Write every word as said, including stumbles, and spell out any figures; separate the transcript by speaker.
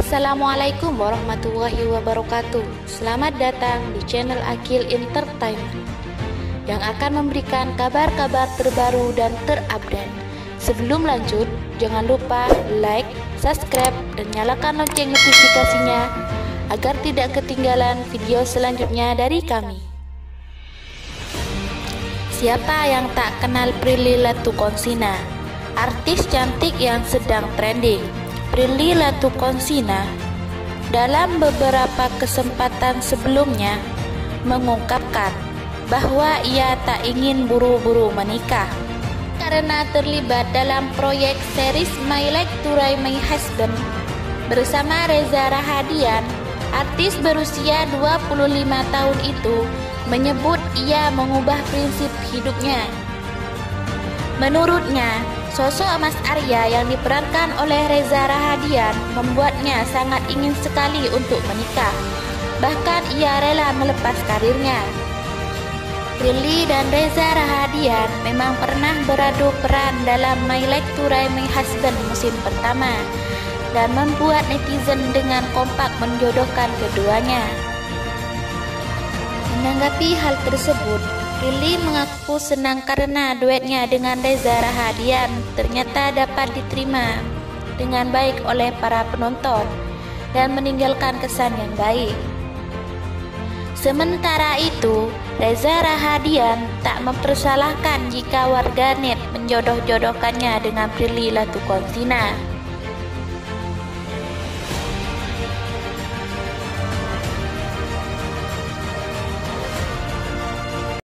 Speaker 1: Assalamualaikum warahmatullahi wabarakatuh. Selamat datang di channel Akil Entertainment yang akan memberikan kabar-kabar terbaru dan terupdate. Sebelum lanjut, jangan lupa like, subscribe, dan nyalakan lonceng notifikasinya agar tidak ketinggalan video selanjutnya dari kami. Siapa yang tak kenal Prilly Latuconsina, artis cantik yang sedang trending? Prilly Latuconsina dalam beberapa kesempatan sebelumnya mengungkapkan bahwa ia tak ingin buru-buru menikah karena terlibat dalam proyek series My Like to Ride My Husband bersama Reza Rahadian. Artis berusia dua puluh lima tahun itu menyebut ia mengubah prinsip hidupnya. Menurutnya, sosok Mas Arya yang diperankan oleh Reza Rahadian membuatnya sangat ingin sekali untuk menikah. Bahkan ia rela melepas karirnya. Prilly dan Reza Rahadian memang pernah beradu peran dalam My Like to Ride My Husband musim pertama dan membuat netizen dengan kompak menjodohkan keduanya. Menanggapi hal tersebut, Prilly mengaku senang karena duetnya dengan Reza Rahadian ternyata dapat diterima dengan baik oleh para penonton dan meninggalkan kesan yang baik. Sementara itu, Reza Rahadian tak mempersalahkan jika warganet menjodoh-jodohkannya dengan Prilly Latuconsina.